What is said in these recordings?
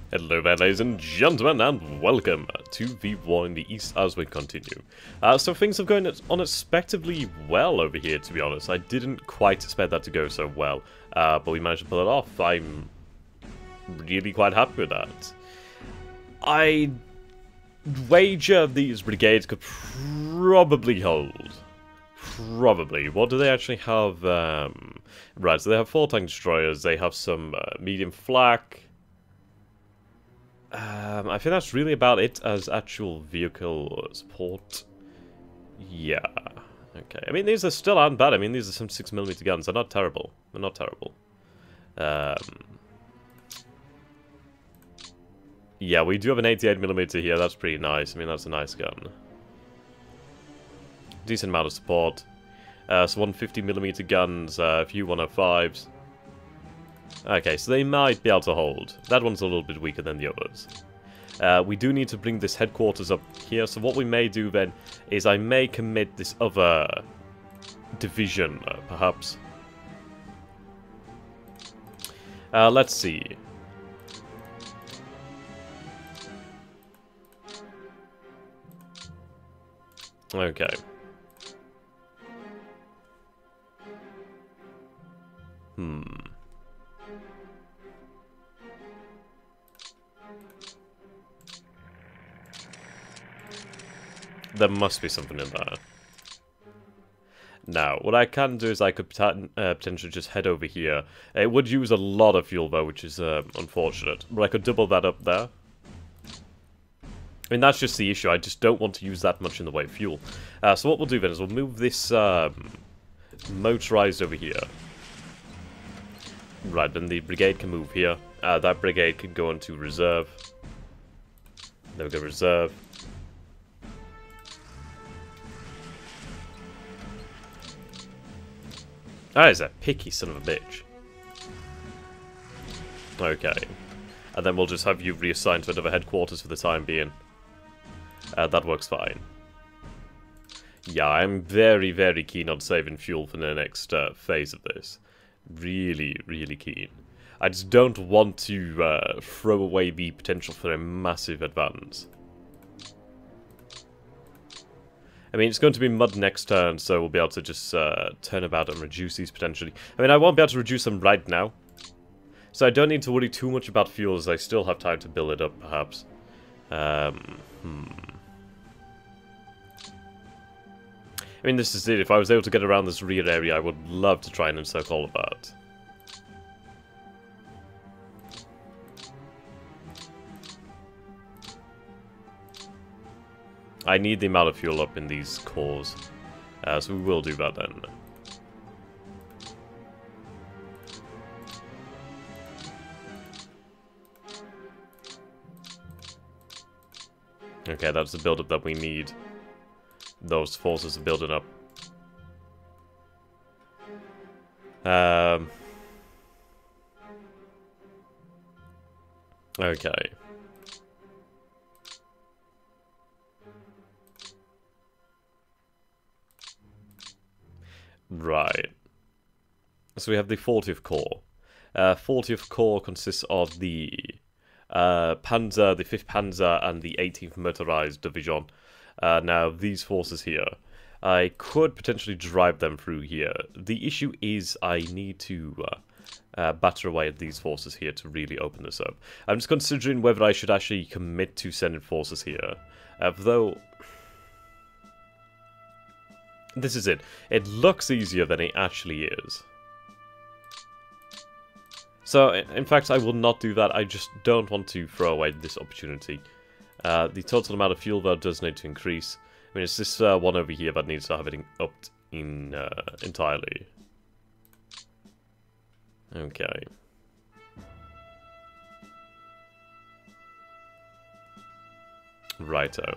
Hello there, ladies and gentlemen, and welcome to the War in the East as we continue. So things have gone unexpectedly well over here, to be honest. I didn't quite expect that to go so well, but we managed to pull it off. I'm really quite happy with that. I wager these brigades could probably hold. Probably. What do they actually have? Right, so they have 4 tank destroyers, they have some medium flak. I think that's really about it as actual vehicle support. Yeah. Okay. I mean, these are still aren't bad. I mean, these are some 6mm guns. They're not terrible. They're not terrible. Yeah, we do have an 88mm here. That's pretty nice. I mean, that's a nice gun. Decent amount of support. So 150mm guns, a few 105s. Okay, so they might be able to hold. That one's a little bit weaker than the others. We do need to bring this headquarters up here, so what we may do then is I may commit this other division, perhaps. Let's see. Okay. There must be something in there. Now, what I can do is I could potentially just head over here. It would use a lot of fuel though, which is unfortunate. But I could double that up there. I mean, that's just the issue. I just don't want to use that much in the way of fuel. So what we'll do then is we'll move this motorized over here. Right, then the brigade can move here. That brigade can go into reserve. There we go, reserve. That is a picky son of a bitch. Okay. And then we'll just have you reassigned to another headquarters for the time being. That works fine. Yeah, I'm very, very keen on saving fuel for the next phase of this. Really, really keen. I just don't want to throw away the potential for a massive advance. I mean, it's going to be mud next turn, so we'll be able to just turn about and reduce these potentially. I mean, I won't be able to reduce them right now. So I don't need to worry too much about fuel, as I still have time to build it up, perhaps. I mean, this is it. If I was able to get around this rear area, I would love to try and encircle all of that. I need the amount of fuel up in these cores, so we will do that then. Okay, that's the build-up that we need. Those forces are building up. Okay. Right. So we have the 40th Corps. 40th Corps consists of the Panzer, the 5th Panzer, and the 18th Motorized Division. Now, these forces here, I could potentially drive them through here. The issue is I need to batter away at these forces here to really open this up. I'm just considering whether I should actually commit to sending forces here. Though... This is it. It looks easier than it actually is. So, in fact, I will not do that. I just don't want to throw away this opportunity. The total amount of fuel, though, does need to increase. I mean, it's this one over here that needs to have it upped in entirely. Okay. Righto.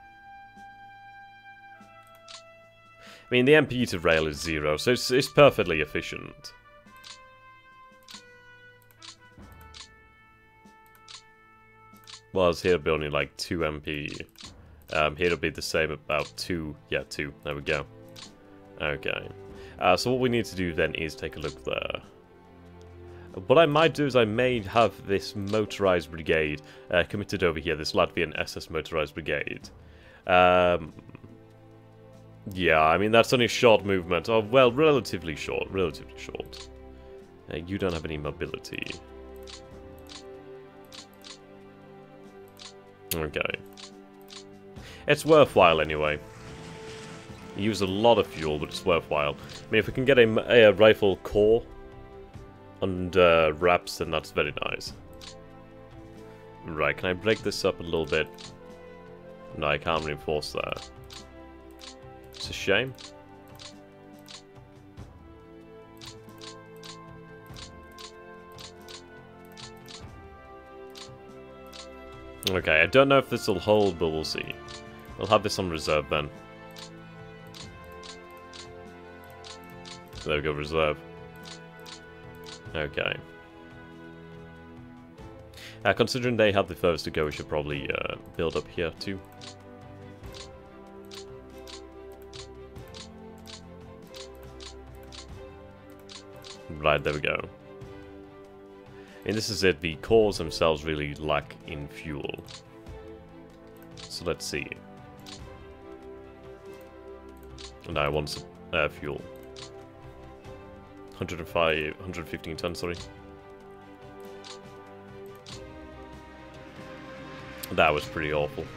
I mean, the MP to rail is 0, so it's perfectly efficient. Whereas here it'll be only like 2 MP. Here it'll be the same, about 2. Yeah, 2. There we go. Okay. So what we need to do then is take a look there. What I might do is I may have this motorized brigade committed over here, this Latvian SS motorized brigade. Yeah, I mean, that's only short movement. Oh, well, relatively short, relatively short. You don't have any mobility. Okay. It's worthwhile anyway. You use a lot of fuel, but it's worthwhile. I mean, if we can get a rifle core and wraps, then that's very nice. Right, can I break this up a little bit? No, I can't reinforce that. It's a shame. Okay, I don't know if this will hold, but we'll see. We'll have this on reserve then. There we go, reserve. Okay. Considering they had the first to go, we should probably build up here too. Right, there we go. And this is it, the cores themselves really lack in fuel. So let's see. And I want some fuel. 115 tons, sorry. That was pretty awful.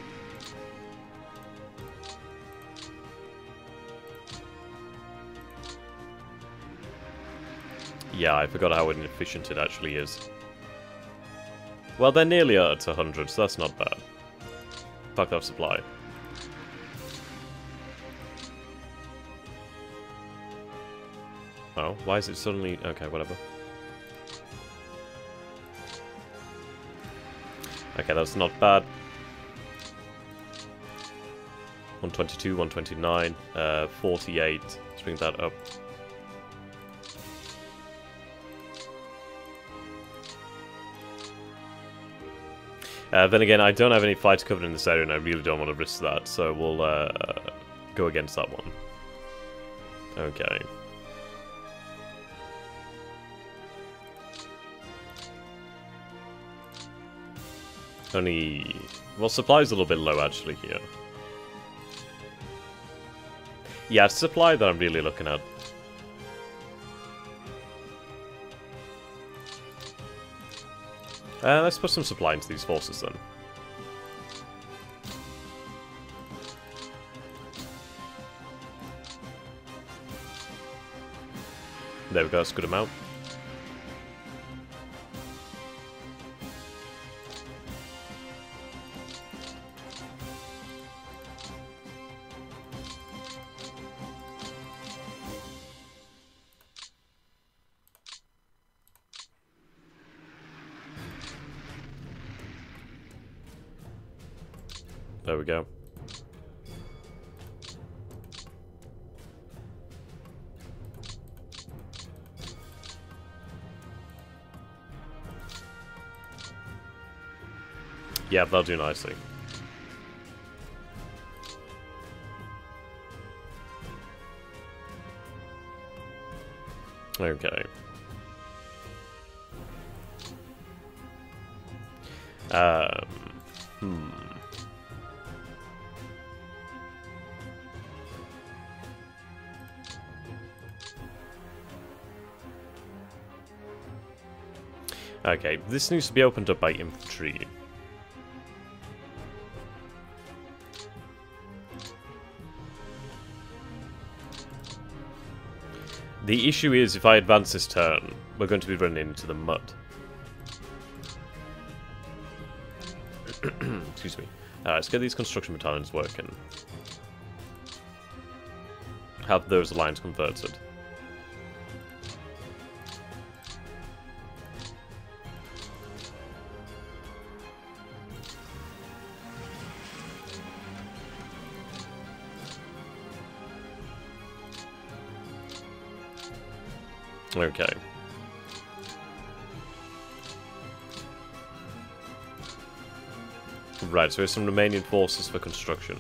Yeah, I forgot how inefficient it actually is. Well, they're nearly at 100, so that's not bad. Fuck off supply. Oh, why is it suddenly... Okay, whatever. Okay, that's not bad. 122, 129, 48. Let's bring that up. Then again, I don't have any fights covered in this area, and I really don't want to risk that, so we'll go against that one. Okay. Only... Well, supply's a little bit low, actually, here. Yeah, it's supply that I'm really looking at. Let's put some supply into these forces, then. There we go, that's a good amount. There we go. Yeah, that'll do nicely. Okay. Okay, this needs to be opened up by infantry. The issue is, if I advance this turn, we're going to be running into the mud. Excuse me. Let's get these construction battalions working. Have those lines converted. Okay. Right, so there's some Romanian forces for construction.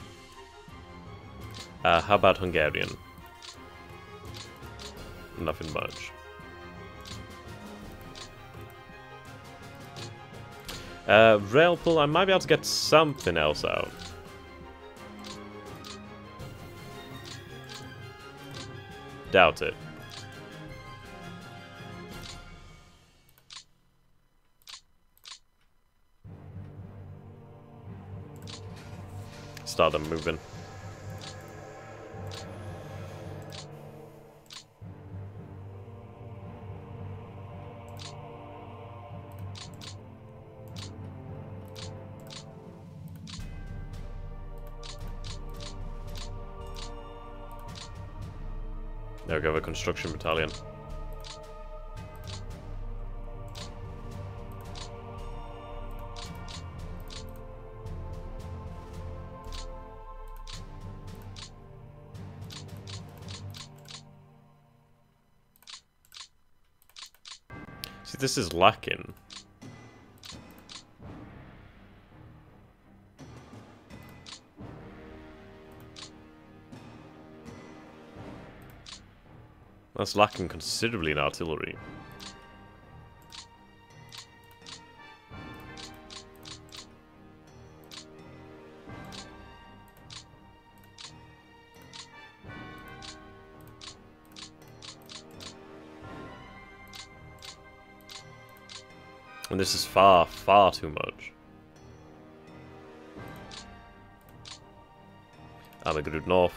How about Hungarian? Nothing much. Rail pull, I might be able to get something else out. Doubt it. Start them moving. There we go, a construction battalion. See, this is lacking. That's lacking considerably in artillery. And this is far, far too much. Army Group North.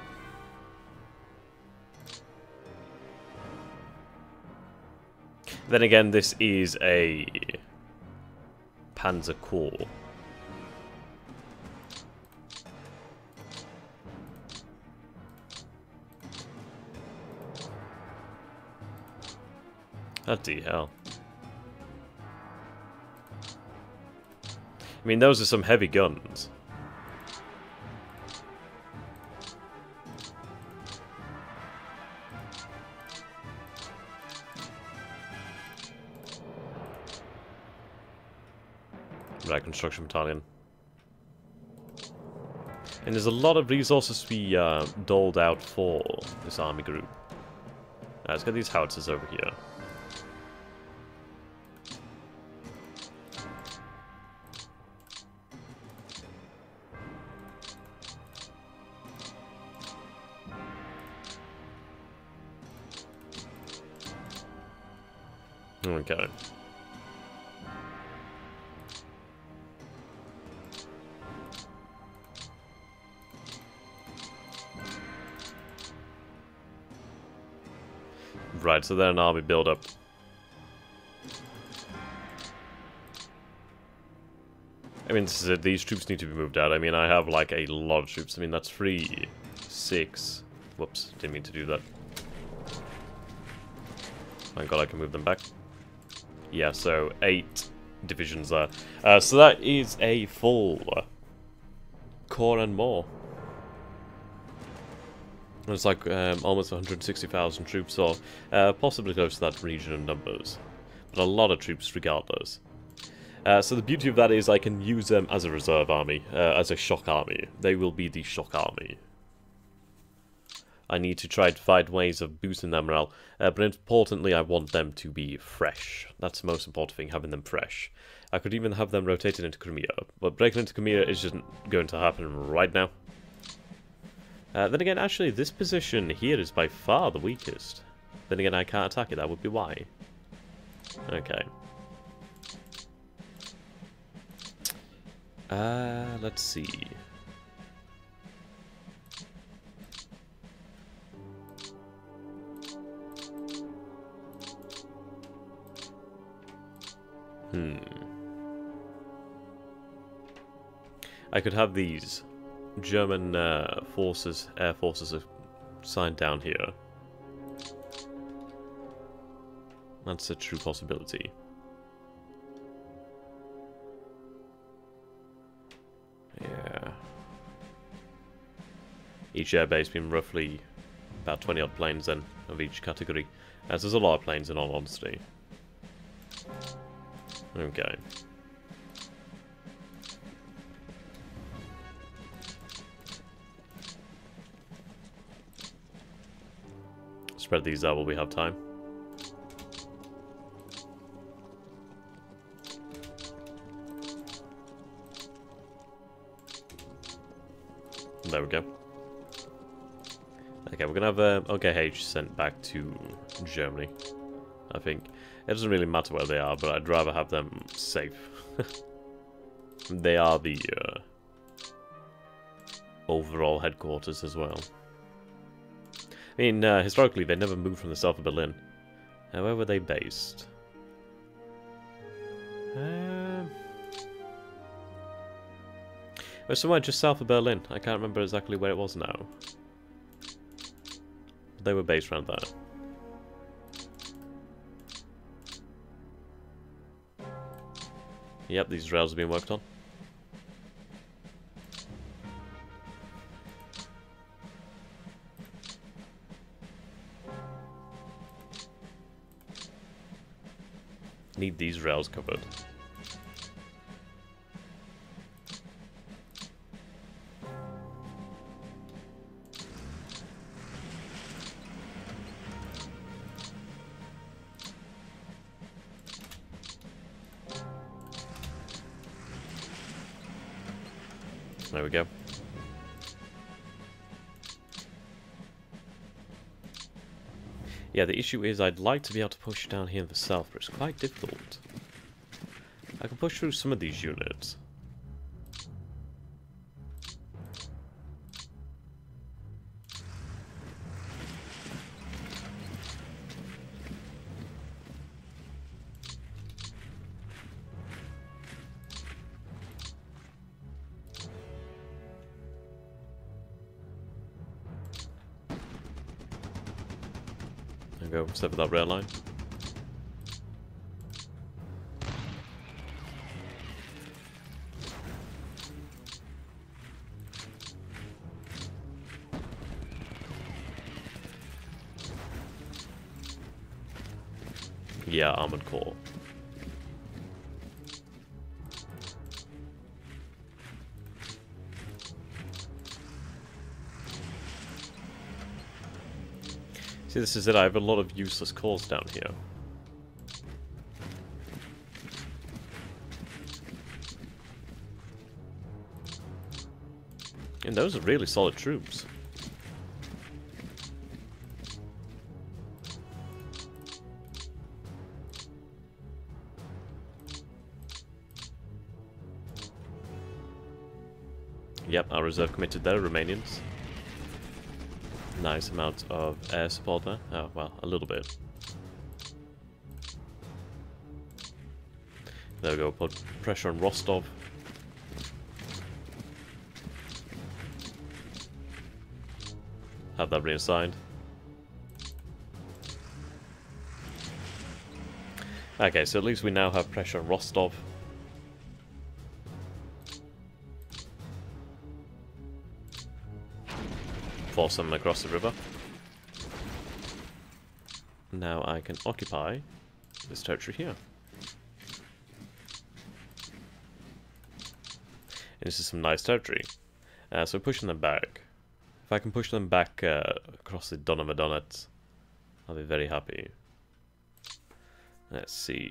Then again, this is a Panzer Corps. Bloody hell. I mean, those are some heavy guns. Right, construction battalion. And there's a lot of resources to be doled out for this army group. Let's get these howitzers over here. Okay. Right, so they're an army build-up. I mean, this is it. These troops need to be moved out. I mean, I have, like, a lot of troops. I mean, that's 3, 6... Whoops, didn't mean to do that. Thank God I can move them back. Yeah, so 8 divisions there. So that is a full corps and more. It's like almost 160,000 troops, or possibly close to that region of numbers. But a lot of troops regardless. So the beauty of that is I can use them as a reserve army, as a shock army. They will be the shock army. I need to try to find ways of boosting their morale, but importantly I want them to be fresh. That's the most important thing, having them fresh. I could even have them rotated into Crimea, but breaking into Crimea isn't going to happen right now. Then again, actually, this position here is by far the weakest. Then again, I can't attack it, that would be why. Okay. Let's see. I could have these German forces, air forces assigned down here. That's a true possibility. Yeah. Each airbase being roughly about 20 odd planes then, of each category. As there's a lot of planes in all honesty. Okay. Spread these out while we have time. There we go. Okay, we're gonna have OKH sent back to Germany, I think. It doesn't really matter where they are, but I'd rather have them safe. They are the overall headquarters as well. I mean, historically, they never moved from the south of Berlin. Where were they based? It was somewhere just south of Berlin. I can't remember exactly where it was now. They were based around there. Yep, these rails are being worked on. Need these rails covered. There we go. Yeah, the issue is I'd like to be able to push down here in the south, but it's quite difficult. I can push through some of these units. Go sever that rail line. Yeah, armored core. See, this is it. I have a lot of useless cores down here. And those are really solid troops. Yep, our reserve committed there, Romanians. Nice amount of air support there. Oh, well, a little bit. There we go, put pressure on Rostov. Have that reassigned. Okay, so at least we now have pressure on Rostov. Force them across the river. Now I can occupy this territory here. And this is some nice territory. So pushing them back. If I can push them back across the Donava Donets, I'll be very happy. Let's see.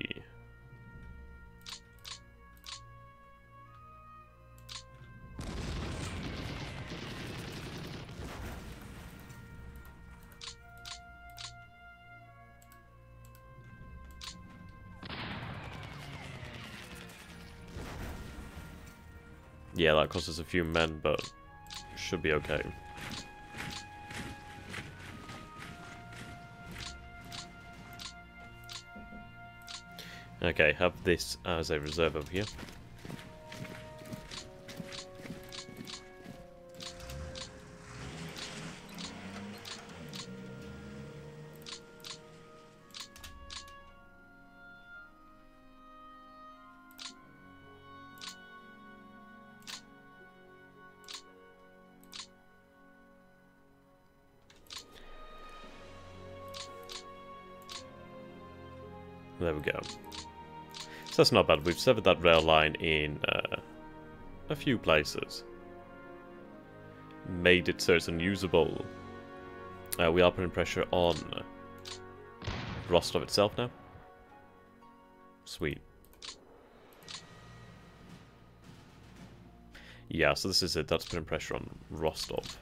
Yeah, that costs us a few men, but should be okay. Okay, have this as a reserve over here. There we go. So that's not bad. We've severed that rail line in a few places. Made it so it's unusable. We are putting pressure on Rostov itself now. Sweet. Yeah, so this is it. That's putting pressure on Rostov.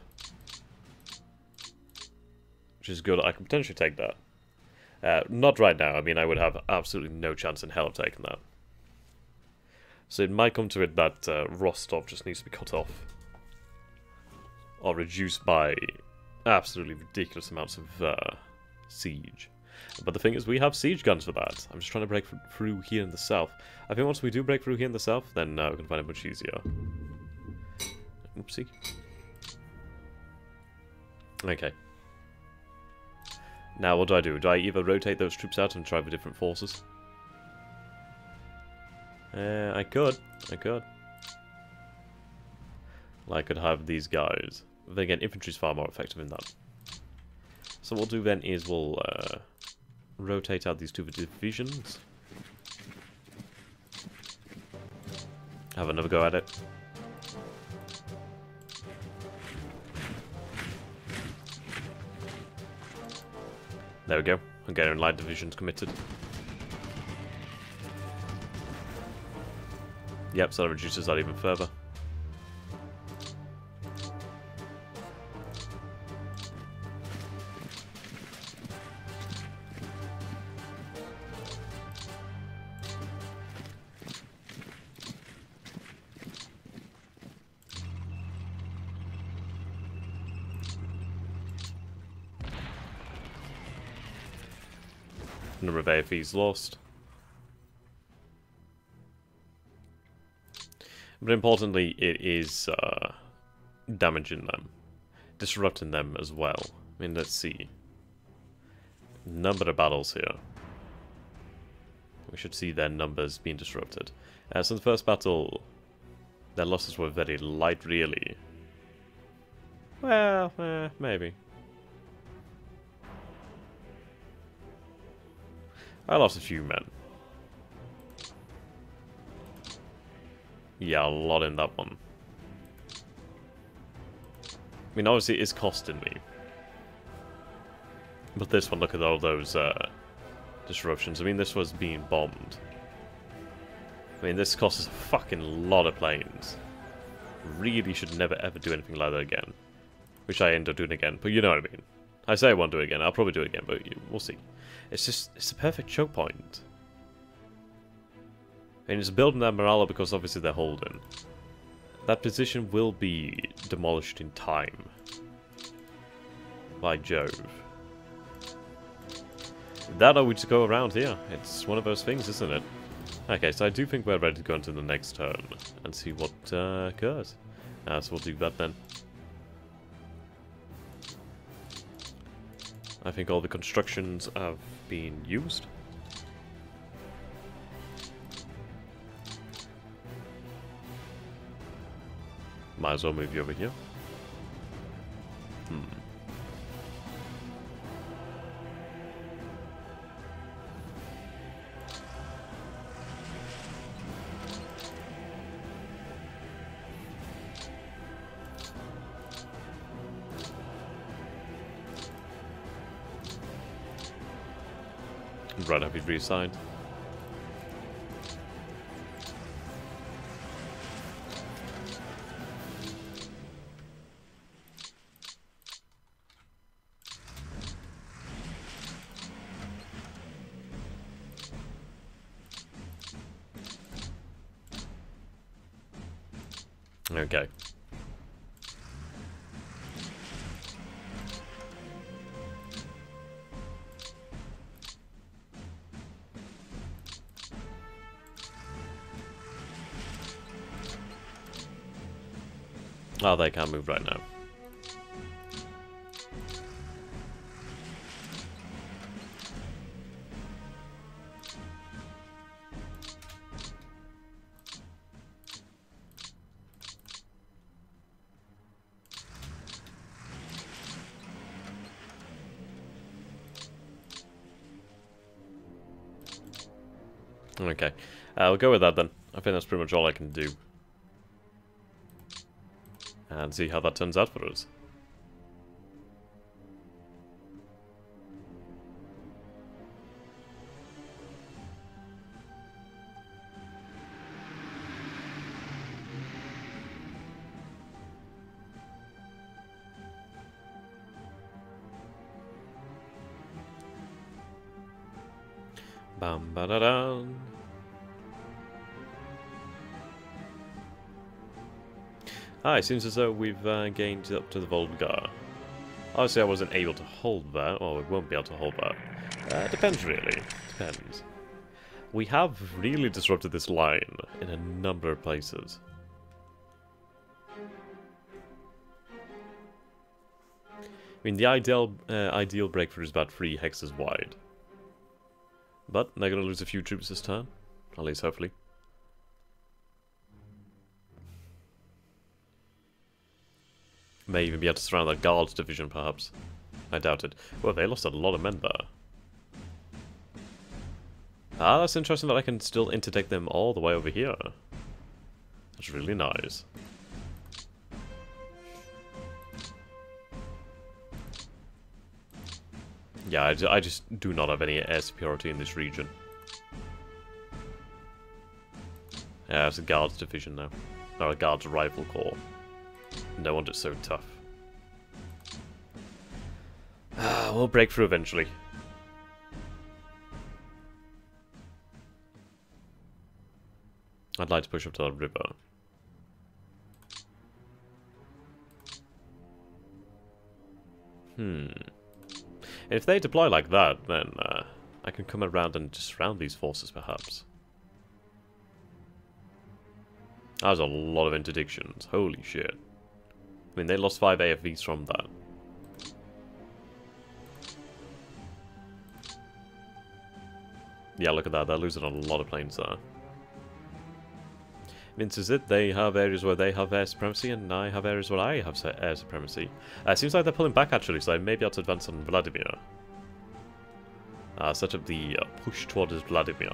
Which is good. I can potentially take that. Not right now. I mean, I would have absolutely no chance in hell of taking that. So it might come to it that Rostov just needs to be cut off. Or reduced by absolutely ridiculous amounts of siege. But the thing is, we have siege guns for that. I'm just trying to break through here in the south. I think once we do break through here in the south, then we can find it much easier. Oopsie. Okay. Now, what do? Do I either rotate those troops out and try with different forces? I could. I could. I could have these guys. Then again, infantry's far more effective in that. So what we'll do then is we'll rotate out these two divisions. Have another go at it. There we go. Hungarian Light Division's committed. Yep, so that reduces that even further. Number of AFEs lost. But importantly, it is damaging them. Disrupting them as well. I mean, let's see. Number of battles here. We should see their numbers being disrupted. So the first battle, their losses were very light, really. Well, maybe. I lost a few men. Yeah, a lot in that one. I mean, obviously it is costing me. But this one, look at all those disruptions. I mean, this was being bombed. I mean, this costs us a fucking lot of planes. Really should never ever do anything like that again. Which I end up doing again, but you know what I mean. I say I won't do it again, I'll probably do it again, but we'll see. It's just, it's a perfect choke point. And it's building that morale because obviously they're holding. That position will be demolished in time. By Jove. That or we just go around here. It's one of those things, isn't it? Okay, so I do think we're ready to go into the next turn and see what occurs. So we'll do that then. I think all the constructions have been used. Might as well move you over here. Right, have you reassigned? Okay. Oh, they can't move right now. Okay, we'll go with that then. I think that's pretty much all I can do. And see how that turns out for us. Bam ba da dum. Ah, it seems as though we've gained up to the Volga. Obviously, I wasn't able to hold that, or we won't be able to hold that. Depends, really. Depends. We have really disrupted this line in a number of places. I mean, the ideal breakthrough is about 3 hexes wide. But they're going to lose a few troops this turn. At least, hopefully. May even be able to surround that guards division, perhaps. I doubt it. Well, they lost a lot of men there. Ah, that's interesting that I can still interdict them all the way over here. That's really nice. Yeah, I just do not have any air superiority in this region. Yeah, it's a guards division now. Or a guards rifle corps. No wonder it's so tough. We'll break through eventually. I'd like to push up to the river. And if they deploy like that, then I can come around and just surround these forces, perhaps. That was a lot of interdictions. Holy shit. I mean, they lost 5 AFVs from that. Yeah, look at that. They're losing a lot of planes there. Means is it, they have areas where they have air supremacy, and I have areas where I have air supremacy. Seems like they're pulling back, actually, so I may be able to advance on Vladimir. Set up the push towards Vladimir.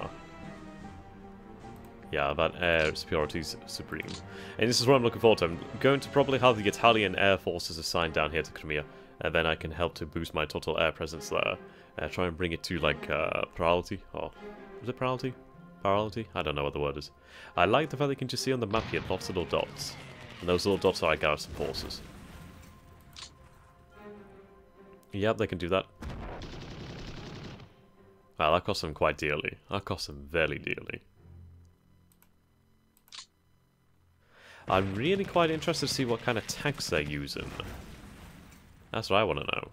Yeah, that air superiority is supreme. And this is what I'm looking forward to. I'm going to probably have the Italian air forces assigned down here to Crimea, and then I can help to boost my total air presence there. Try and bring it to, like, priority. Or, was it priority? Parallelity? I don't know what the word is. I like the fact that you can just see on the map here lots of little dots. And those little dots are like garrison forces. Yep, they can do that. Wow, that cost them quite dearly. That cost them very dearly. I'm really quite interested to see what kind of tanks they're using. That's what I want to know.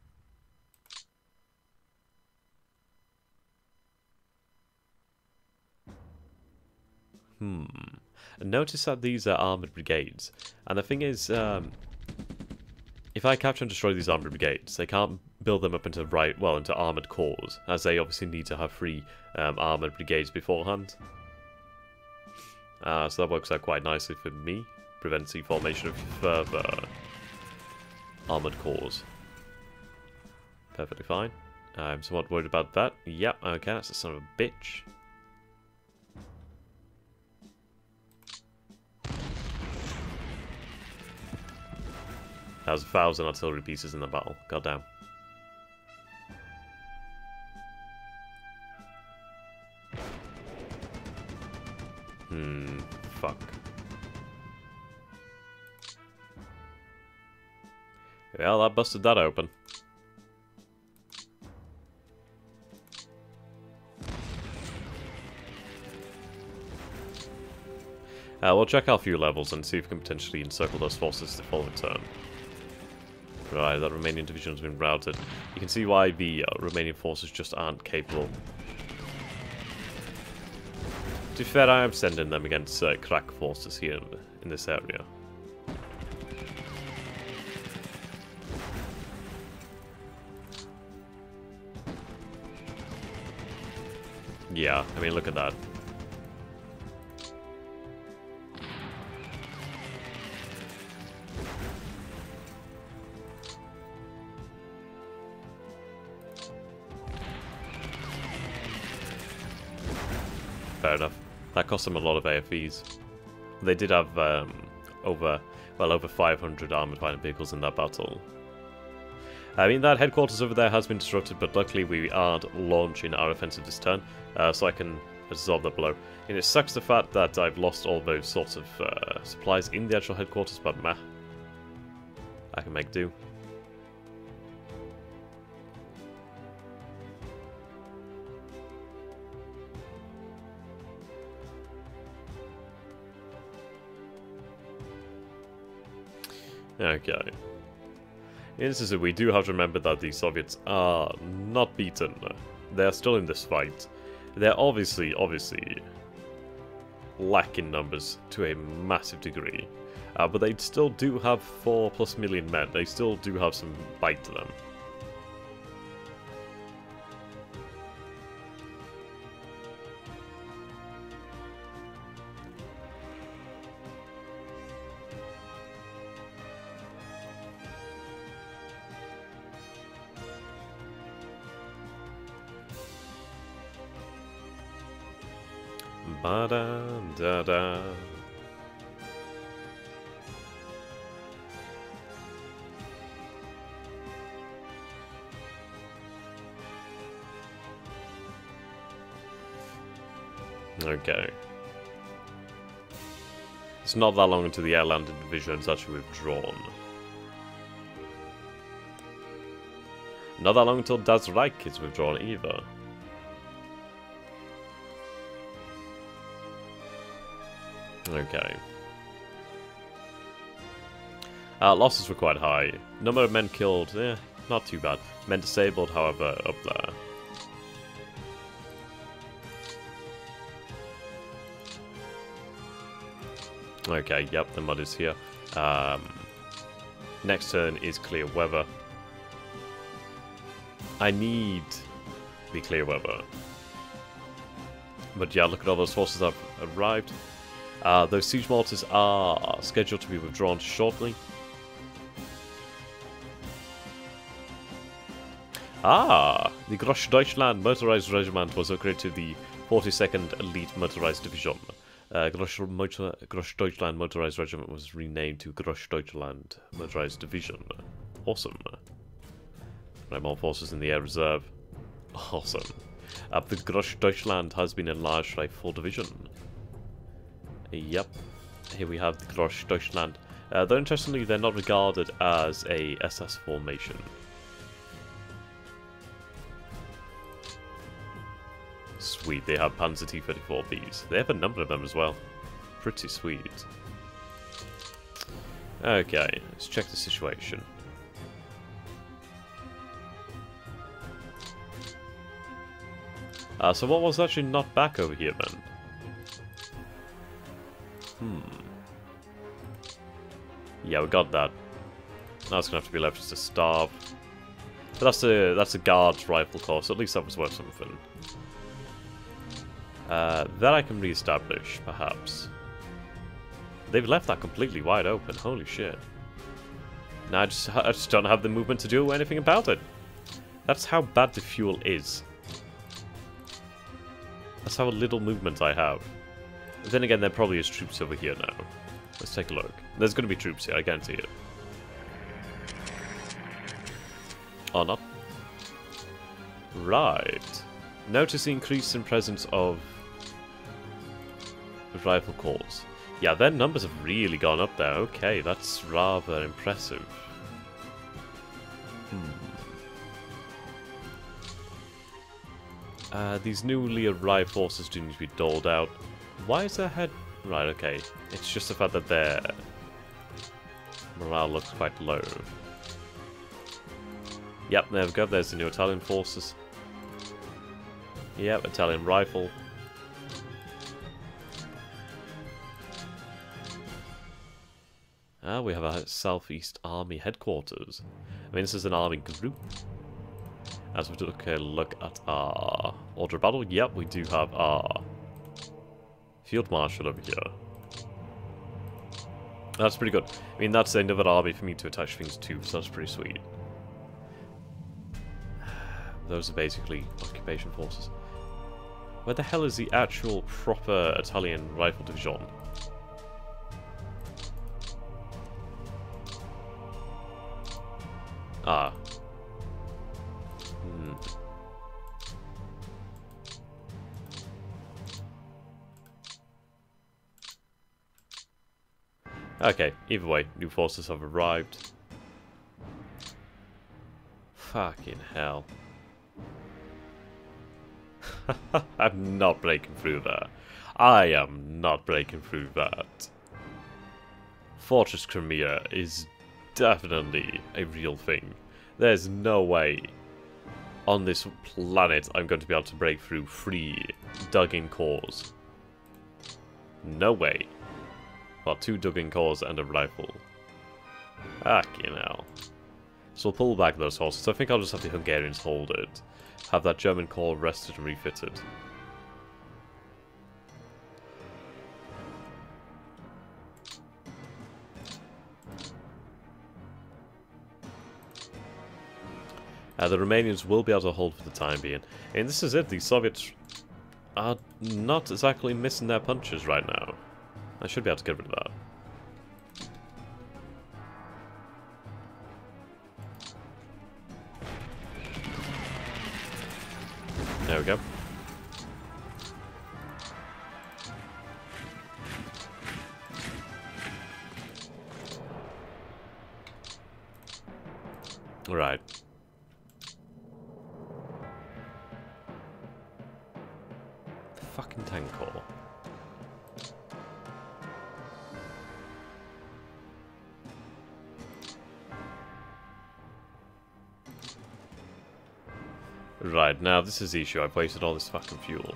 Notice that these are armoured brigades. And the thing is, if I capture and destroy these armoured brigades, they can't build them up into into armoured corps, as they obviously need to have 3 armoured brigades beforehand. So that works out quite nicely for me. Prevents the formation of further armoured corps. Perfectly fine. I'm somewhat worried about that. Yep, okay, that's a son of a bitch. That was 1,000 artillery pieces in the battle. Goddamn. Fuck. Well, that busted that open. We'll check our few levels and see if we can potentially encircle those forces the following turn. Right, that Romanian division has been routed. You can see why the Romanian forces just aren't capable. To be fair, I am sending them against crack forces here in this area. Yeah, I mean, look at that. Fair enough. That cost them a lot of AFVs. They did have over 500 armoured fighting vehicles in that battle. I mean, that headquarters over there has been disrupted, but luckily we aren't launching our offensive this turn, so I can absorb that blow. And it sucks the fact that I've lost all those sorts of supplies in the actual headquarters, but meh. I can make do. Okay. This is it. We do have to remember that the Soviets are not beaten. They're still in this fight. They're obviously lack in numbers to a massive degree. But they still do have 4+ million men. They still do have some bite to them. Ba-da-da-da. Okay. It's not that long until the air-landed division is actually withdrawn. Not that long until Das Reich is withdrawn either. Okay. Losses were quite high. Number of men killed, not too bad. Men disabled, however, up there. Okay, yep, the mud is here. Next turn is clear weather. I need the clear weather. But yeah, look at all those forces that have arrived. Those siege mortars are scheduled to be withdrawn shortly. The Grossdeutschland Motorized Regiment was upgraded to the 42nd Elite Motorized Division. Grossdeutschland Motorized Regiment was renamed to Grossdeutschland Motorized Division. Awesome. More forces in the Air Reserve. Awesome. The Grossdeutschland has been enlarged by full division. Yep. Here we have the Grossdeutschland. Though interestingly, they're not regarded as a SS formation. Sweet, they have Panzer T-34Bs. They have a number of them as well. Pretty sweet. Okay, let's check the situation. So what was actually not back over here then? Yeah, we got that. Now it's gonna have to be left just to starve. But that's a guard's rifle course. At least that was worth something. That I can re-establish, perhaps. They've left that completely wide open. Holy shit! Now I just don't have the movement to do anything about it. That's how bad the fuel is. That's how little movement I have. But then again, there probably is troops over here now. Let's take a look. There's going to be troops here, I guarantee it. Or not. Right. Notice the increase in presence of rifle corps. Yeah, their numbers have really gone up there. Okay, that's rather impressive. These newly arrived forces do need to be doled out. Why is their head... Right, okay. It's just the fact that their morale looks quite low. Yep, there we go. There's the new Italian forces. Yep, Italian rifle. We have a Southeast Army headquarters. I mean, this is an army group. As we took a look at our order of battle, yep, we do have our Field Marshal over here. That's pretty good. I mean, that's another army for me to attach things to, so that's pretty sweet. Those are basically occupation forces. Where the hell is the actual proper Italian rifle division? Ah. Okay, either way, new forces have arrived. Fucking hell. I'm not breaking through that. I am not breaking through that. Fortress Crimea is definitely a real thing. There's no way on this planet I'm going to be able to break through 3 dug-in cores. No way. Well, 2 dug-in cores and a rifle. Fucking hell. So we'll pull back those horses. I think I'll just have the Hungarians hold it. Have that German core rested and refitted. The Romanians will be able to hold for the time being. And this is it, the Soviets are not exactly missing their punches right now. I should be able to get rid of that. There we go. Right. Fucking tank core. Right, now this is the issue. I've wasted all this fucking fuel.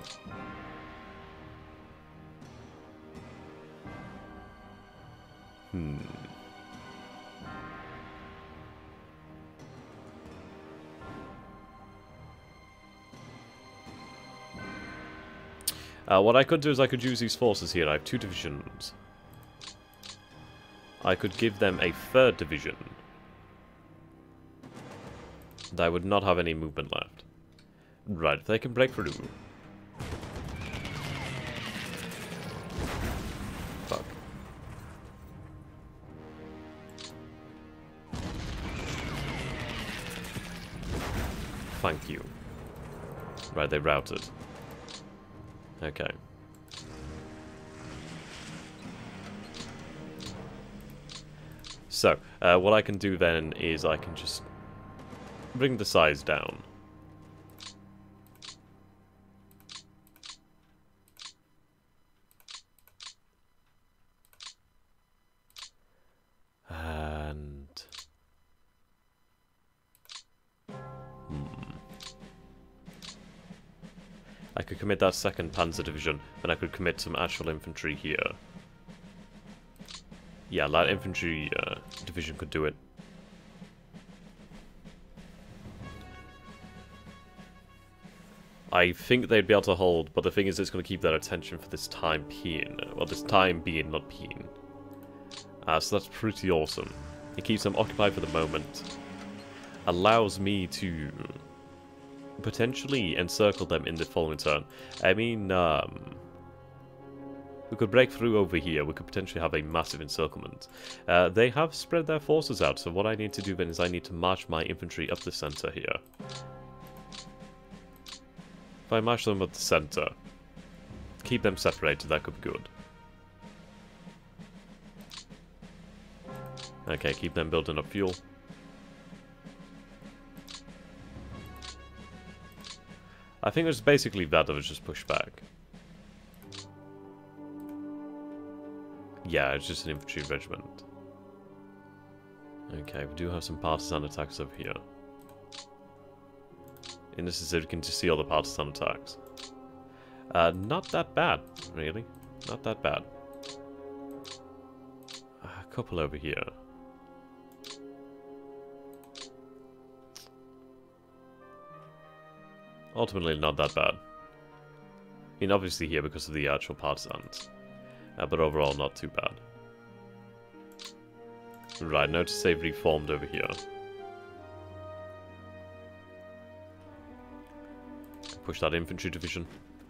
What I could do is I could use these forces here. I have 2 divisions. I could give them a 3rd division. And I would not have any movement left. Right, if they can break through. Fuck. Thank you. Right, they routed. Okay. So, what I can do then is I can just bring the size down. And... I could commit that 2nd Panzer Division, and I could commit some actual infantry here. Yeah, that infantry division could do it. I think they'd be able to hold, but the thing is it's going to keep their attention for this time being. Well, this time being, not being. So that's pretty awesome. It keeps them occupied for the moment. Allows me to potentially encircle them in the following turn. I mean, we could break through over here. We could potentially have a massive encirclement. They have spread their forces out, so what I need to do then is I need to march my infantry up the center here. If I march them up the center, keep them separated, that could be good. Okay, keep them building up fuel. I think it's basically that was just pushed back. Yeah, it's just an infantry regiment. Okay, we do have some partisan attacks over here. And this is so you can just see all the partisan attacks. Not that bad, really. Not that bad. A couple over here. Ultimately, not that bad. I mean, obviously here because of the actual partisans. But overall, not too bad. Right, notice they've reformed over here. Push that infantry division.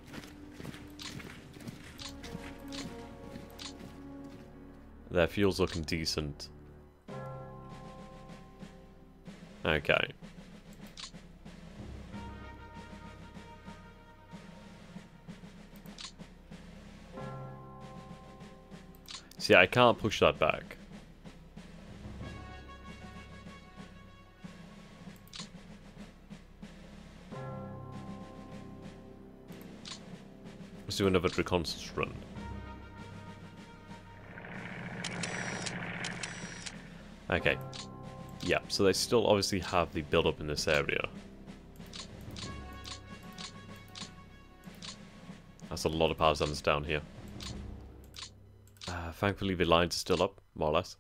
Their fuel's looking decent. Okay. See, I can't push that back. Let's do another reconnaissance run. Okay. Yeah, so they still obviously have the build-up in this area. That's a lot of partisans down here. Thankfully the lines are still up, more or less.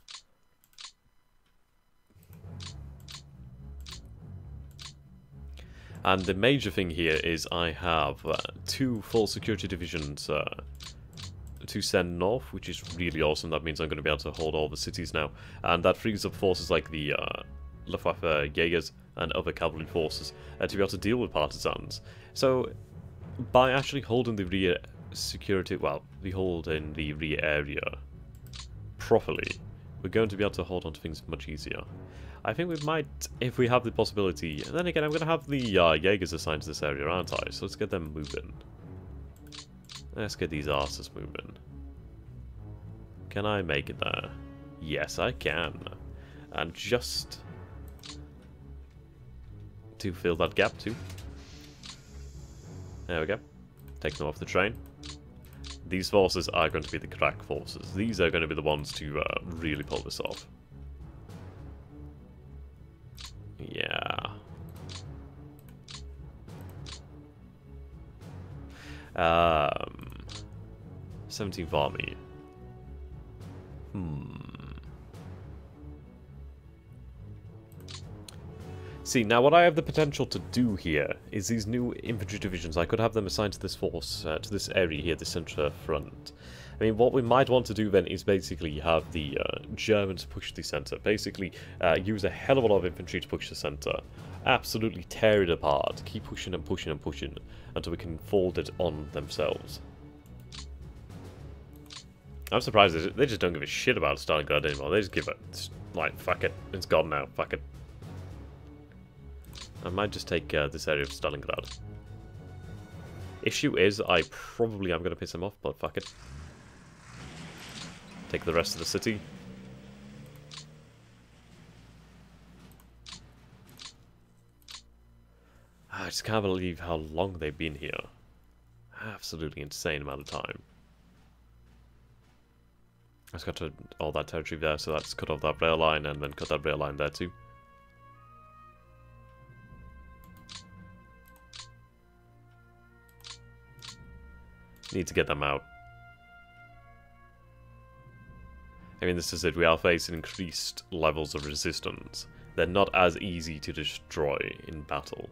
And the major thing here is I have 2 full security divisions to send north, which is really awesome. That means I'm going to be able to hold all the cities now. And that frees up forces like the Luftwaffe Jaegers and other cavalry forces to be able to deal with partisans. So, by actually holding the rear security, well, we hold in the rear area properly, we're going to be able to hold on to things much easier. I think we might, if we have the possibility, and then again, I'm going to have the Jaegers assigned to this area, aren't I? So let's get them moving. Let's get these arses moving. Can I make it there? Yes, I can. And just to fill that gap too. There we go. Take them off the train. These forces are going to be the crack forces. These are going to be the ones to really pull this off. Yeah. 17th Army. See, now what I have the potential to do here is these new infantry divisions, I could have them assigned to this force, to this area here, the centre front. I mean, what we might want to do then is basically have the Germans push the centre. Basically, use a hell of a lot of infantry to push the centre. Absolutely tear it apart. Keep pushing and pushing and pushing until we can fold it on themselves. I'm surprised they just don't give a shit about Stalingrad anymore. They just give it, like, fuck it. It's gone now. Fuck it. I might just take this area of Stalingrad. Issue is, I probably am going to piss him off, but fuck it. Take the rest of the city. I just can't believe how long they've been here. Absolutely insane amount of time. I just got to all that territory there, so let's cut off that rail line and then cut that rail line there too. Need to get them out. I mean, this is it. We are facing increased levels of resistance. They're not as easy to destroy in battle.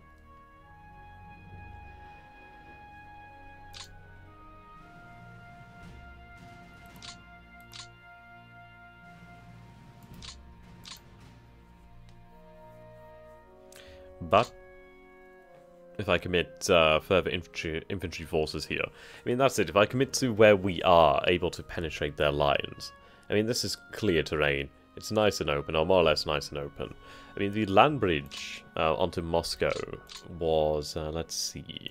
But if I commit further infantry forces here, I mean, that's it. If I commit to where we are able to penetrate their lines, I mean, this is clear terrain. It's nice and open, or more or less nice and open. I mean, the land bridge onto Moscow was, let's see.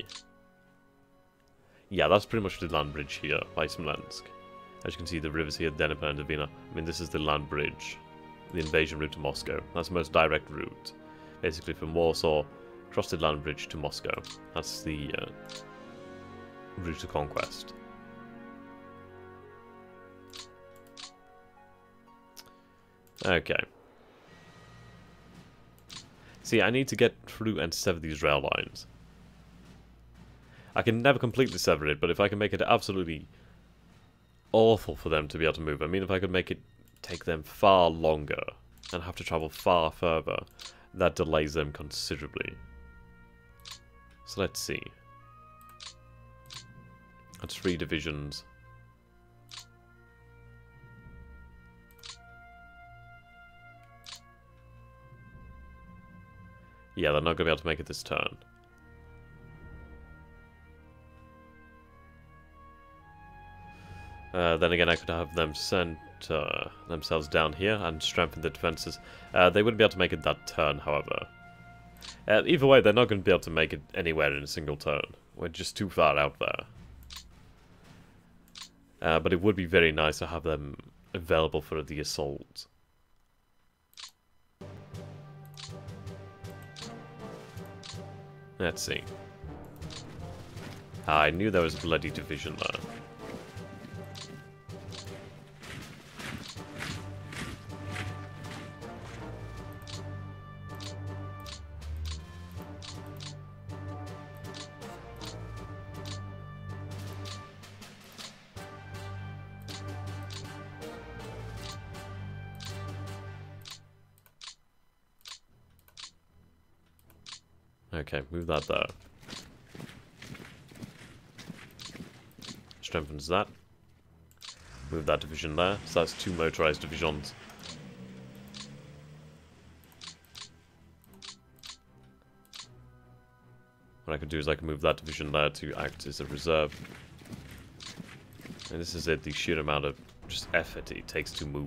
Yeah, that's pretty much the land bridge here by Smolensk. As you can see, the rivers here, Dnieper and Dvina. I mean, this is the land bridge, the invasion route to Moscow. That's the most direct route. Basically from Warsaw, across the land bridge to Moscow. That's the route to conquest. Okay. See, I need to get through and sever these rail lines. I can never completely sever it, but if I can make it absolutely awful for them to be able to move, I mean, if I could make it take them far longer and have to travel far further, that delays them considerably. So let's see. That's 3 divisions. Yeah, they're not going to be able to make it this turn. Then again, I could have them send themselves down here and strengthen the defenses. They wouldn't be able to make it that turn, however. Either way, they're not going to be able to make it anywhere in a single turn. We're just too far out there. But it would be very nice to have them available for the assault. Let's see. I knew there was a bloody division there. Okay, move that there. Strengthens that. Move that division there. So that's 2 motorized divisions. What I could do is I can move that division there to act as a reserve. And this is it, the sheer amount of just effort it takes to move.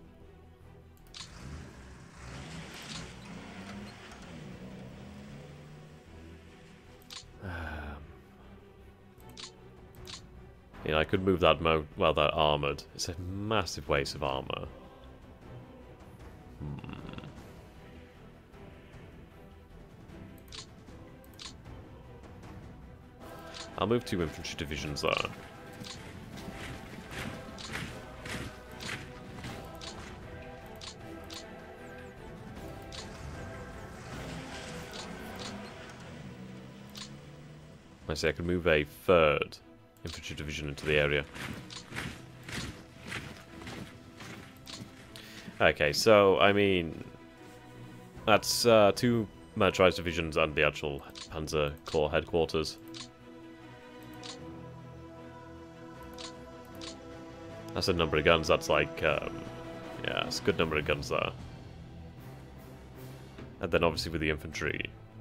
Yeah, I could move that well, that armored. It's a massive waste of armor. I'll move 2 infantry divisions there. I say I could move a 3rd infantry division into the area. Okay, so, I mean, that's 2 motorized divisions and the actual Panzer Corps headquarters. That's a number of guns, that's like, yeah, it's a good number of guns there. And then obviously with the infantry.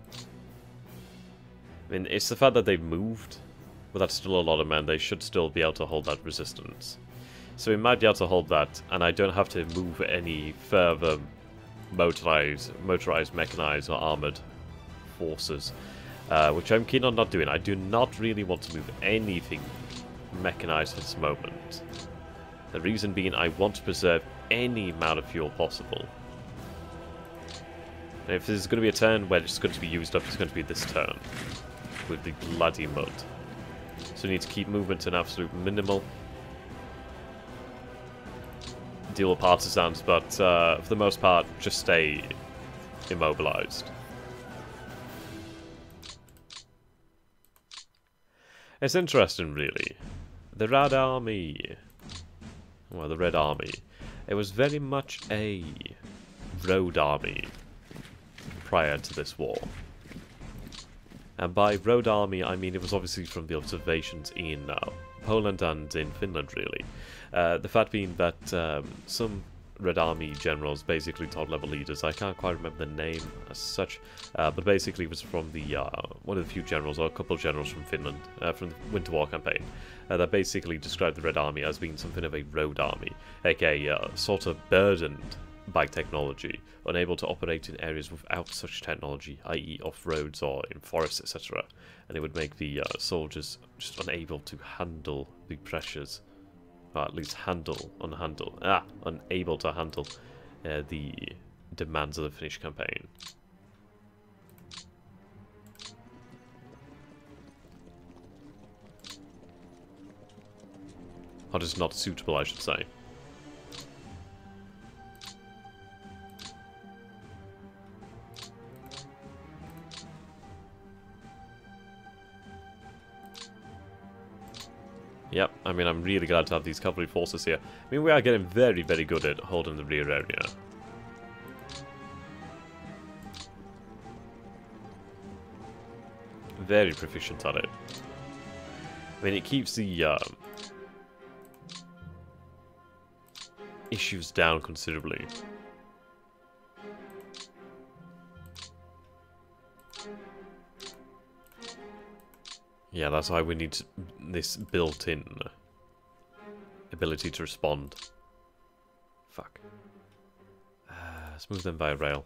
I mean, it's the fact that they've moved, but that's still a lot of men. They should still be able to hold that resistance. So we might be able to hold that, and I don't have to move any further motorized, mechanized, or armored forces, which I'm keen on not doing. I do not really want to move anything mechanized at this moment. The reason being, I want to preserve any amount of fuel possible. And if there's going to be a turn where it's going to be used up, it's going to be this turn. With the bloody mud. So we need to keep movement to an absolute minimal. Deal with partisans, but for the most part, just stay immobilized. It's interesting, really. The Red Army... Well, the Red Army. It was very much a road army prior to this war. And by road army, I mean it was obviously from the observations in Poland and in Finland, really. The fact being that some Red Army generals, basically top-level leaders, I can't quite remember the name as such, but basically it was from the one of the few generals, or a couple of generals from Finland, from the Winter War campaign, that basically described the Red Army as being something of a road army, aka sort of burdened by technology, unable to operate in areas without such technology, i.e. off-roads or in forests, etc. And it would make the soldiers just unable to handle the pressures, or at least unable to handle the demands of the Finnish campaign. Or just not suitable, I should say. Yep, I mean, I'm really glad to have these cavalry forces here. I mean, we are getting very, very good at holding the rear area. Very proficient at it. I mean, it keeps the issues down considerably. Yeah, that's why we need this built-in ability to respond. Fuck. Let's move them by rail.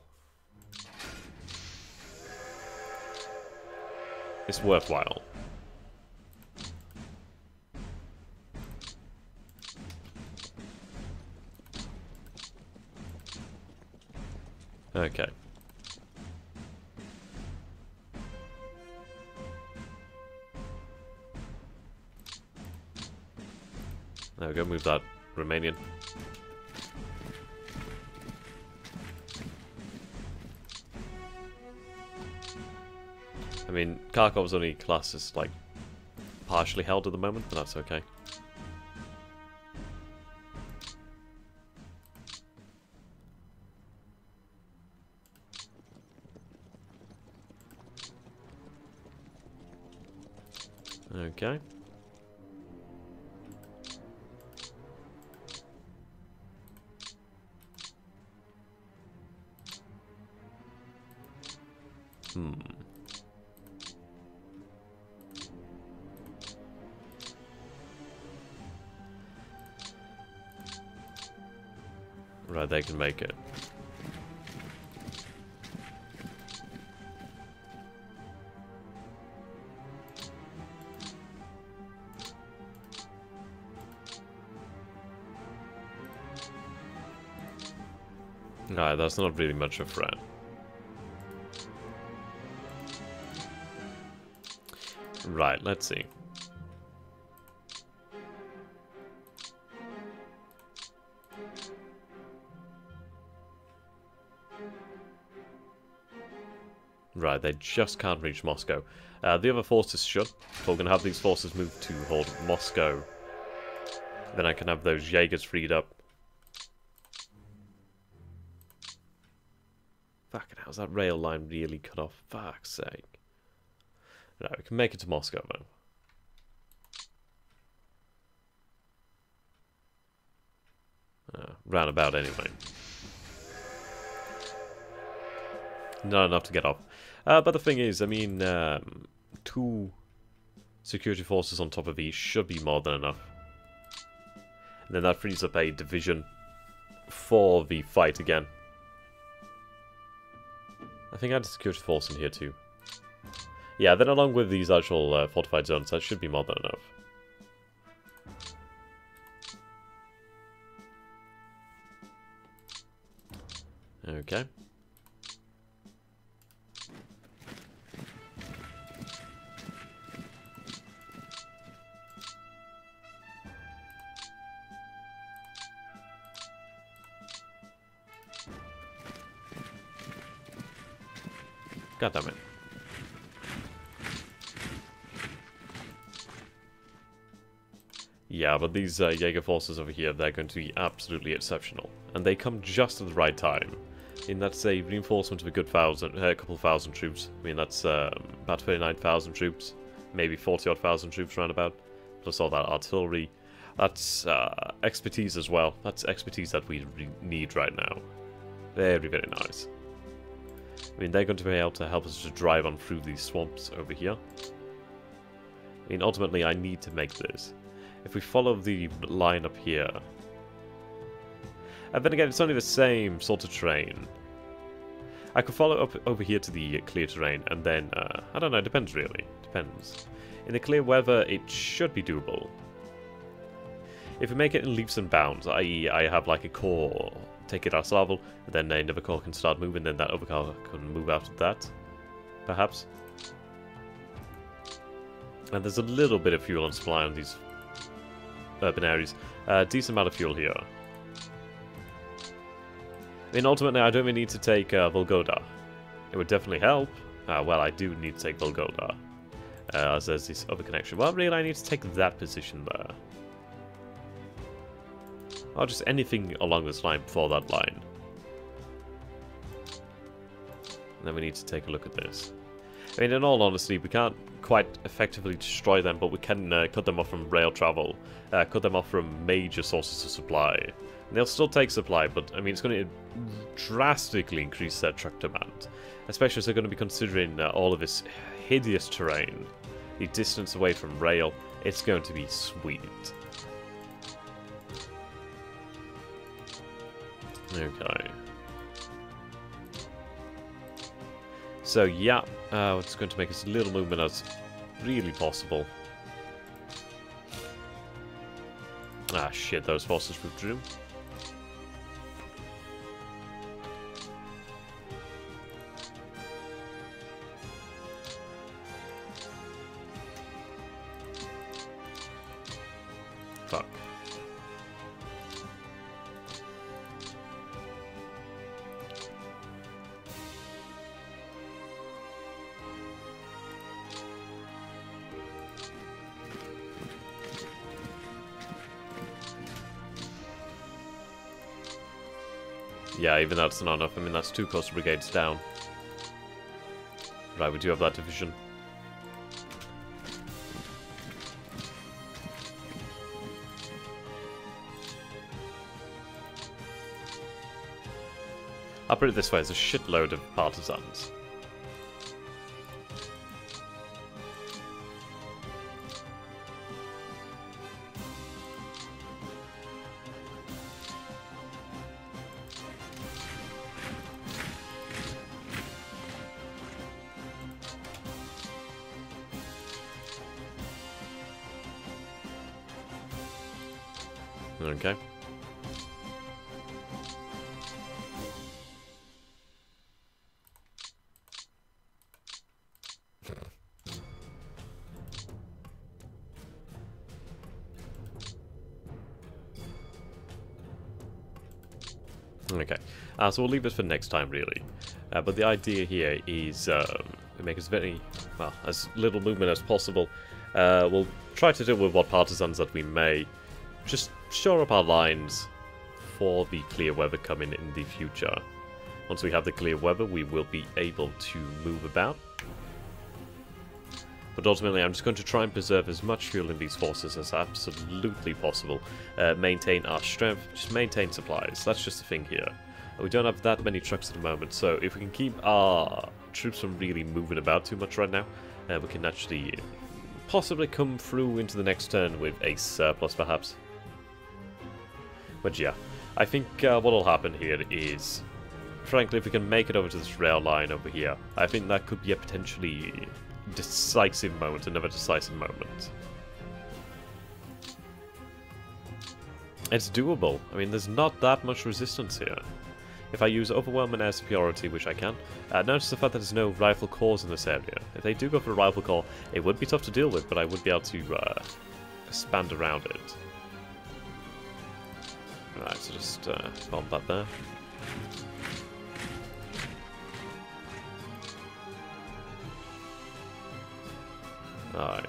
It's worthwhile. Okay. There we go, move that Romanian. I mean, Kharkov's only class is, like, partially held at the moment, but that's okay. Okay. Right, they can make it. Alright, that's not really much of a threat. Right, let's see. Right, they just can't reach Moscow. The other forces should. So we're going to have these forces move to hold Moscow. Then I can have those Jaegers freed up. Fucking hell's that rail line really cut off? Fuck's sake. Right, we can make it to Moscow though. Roundabout anyway. Not enough to get off. But the thing is, I mean, 2 security forces on top of these should be more than enough. And then that frees up a division for the fight again. I think I had a security force in here too. Yeah, then along with these actual fortified zones, that should be more than enough. Okay. God damn it. Yeah, but these Jaeger forces over here, they're going to be absolutely exceptional. And they come just at the right time. I mean, that's a reinforcement of a good couple thousand troops. I mean, that's about 39,000 troops. Maybe 40-odd thousand troops roundabout. Plus all that artillery. That's expertise as well. That's expertise that we need right now. Very, very nice. I mean, they're going to be able to help us to drive on through these swamps over here. I mean, ultimately, I need to make this. If we follow the line up here... And then again, it's only the same sort of terrain. I could follow up over here to the clear terrain, and then, I don't know, it depends really. Depends. In the clear weather, it should be doable. If we make it in leaps and bounds, i.e. I have like a core, take it as level, and then another core can start moving, then that other core can move after that, perhaps. And there's a little bit of fuel on supply on these urban areas. Decent amount of fuel here. I mean, ultimately, I don't even need to take Volgoda. It would definitely help. Well, I do need to take Volgoda, as there's this other connection. Well, really, I need to take that position there. Or just anything along this line before that line. And then we need to take a look at this. I mean, in all honesty, we can't quite effectively destroy them, but we can cut them off from rail travel, cut them off from major sources of supply. And they'll still take supply, but I mean, it's going to drastically increase their truck demand, especially as they're going to be considering all of this hideous terrain, the distance away from rail. It's going to be sweet. Okay. So yeah, it's going to make as little movement as really possible. Ah shit, those forces withdrew. Fuck. Yeah, even that's not enough. I mean, that's 2 coastal brigades down. Right, we do have that division. I'll put it this way, there's a shitload of partisans. Okay. Okay, so we'll leave it for next time, really. But the idea here is to make as as little movement as possible. We'll try to deal with what partisans that we may. Just shore up our lines for the clear weather coming in the future. Once we have the clear weather, we will be able to move about. But ultimately, I'm just going to try and preserve as much fuel in these forces as absolutely possible. Maintain our strength, just maintain supplies. That's just the thing here. We don't have that many trucks at the moment, so if we can keep our troops from really moving about too much right now, we can actually possibly come through into the next turn with a surplus, perhaps. But yeah, I think what will happen here is, frankly, if we can make it over to this rail line over here, I think that could be a potentially decisive moment, another decisive moment. It's doable. I mean, there's not that much resistance here. If I use overwhelm and air superiority, which I can, notice the fact that there's no rifle cores in this area. If they do go for a rifle core, it would be tough to deal with, but I would be able to expand around it. Right, so just bomb that there. Aye.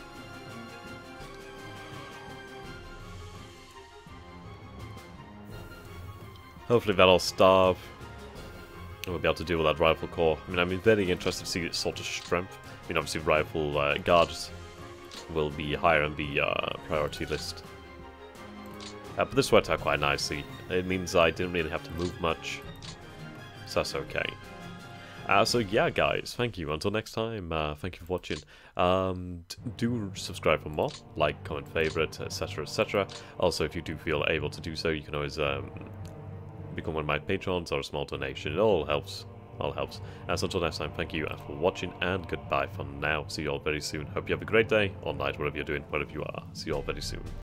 Hopefully that'll starve. And we'll be able to deal with that rifle core. I mean, I'm very interested to see its sort of strength. I mean, obviously rifle guards will be higher on the priority list. But this worked out quite nicely. It means I didn't really have to move much. So that's okay. So yeah, guys, thank you. Until next time, thank you for watching. Do subscribe for more, like, comment, favorite, etc, etc. Also, if you do feel able to do so, you can always become one of my patrons or a small donation. It all helps. All helps. So until next time, thank you for watching, and goodbye for now. See you all very soon. Hope you have a great day or night, whatever you're doing, wherever you are. See you all very soon.